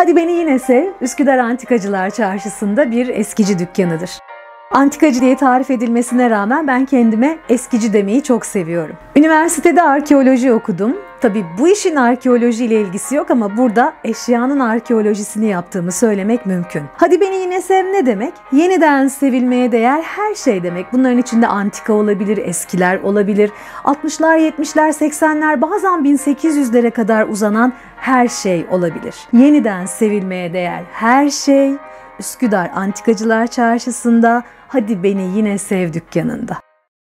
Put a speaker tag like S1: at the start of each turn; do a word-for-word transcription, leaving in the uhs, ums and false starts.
S1: Hadi Beni Yine Sev, Üsküdar Antikacılar Çarşısı'nda bir eskici dükkanıdır. Antikacı diye tarif edilmesine rağmen ben kendime eskici demeyi çok seviyorum. Üniversitede arkeoloji okudum. Tabii bu işin arkeolojiyle ilgisi yok ama burada eşyanın arkeolojisini yaptığımı söylemek mümkün. Hadi Beni Yine Sev ne demek? Yeniden sevilmeye değer her şey demek. Bunların içinde antika olabilir, eskiler olabilir. altmışlar, yetmişler, seksenler, bazen bin sekiz yüzlere kadar uzanan her şey olabilir. Yeniden sevilmeye değer her şey Üsküdar Antikacılar Çarşısı'nda Hadi Beni Yine Sev dükkanında.